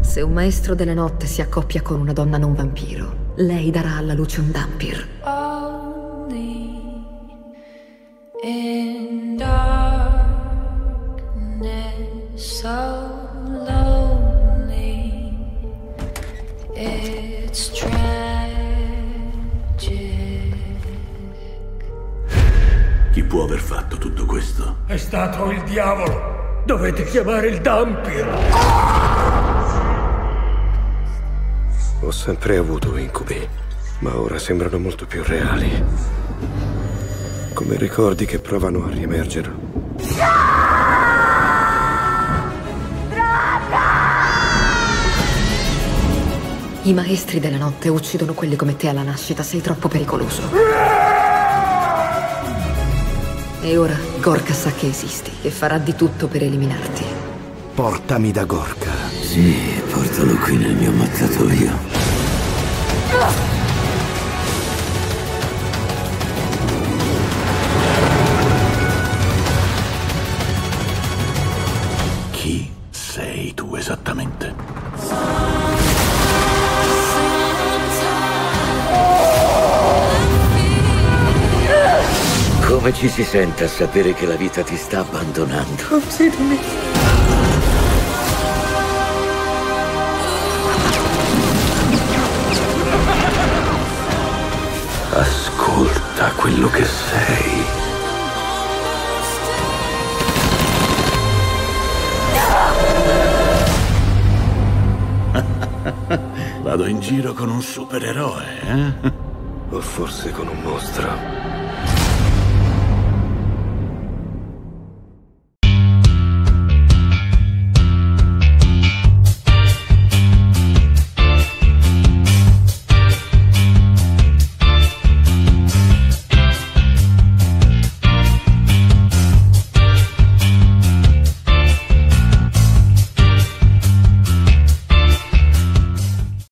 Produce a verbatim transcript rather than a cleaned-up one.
Se un maestro della notte si accoppia con una donna non vampiro, lei darà alla luce un Dhampir. Only in darkness, so lonely, it's tragic. Chi può aver fatto tutto questo? È stato il diavolo! Dovete chiamare il Dhampir! Ho sempre avuto incubi, ma ora sembrano molto più reali. Come ricordi che provano a riemergere. I maestri della notte uccidono quelli come te alla nascita, sei troppo pericoloso. E ora Gorka sa che esisti e farà di tutto per eliminarti. Portami da Gorka. Sì, portalo qui nel mio mattatoio. Chi sei tu esattamente? Come ci si sente a sapere che la vita ti sta abbandonando? Uccidimi. Ascolta quello che sei. Vado in giro con un supereroe, eh? O forse con un mostro.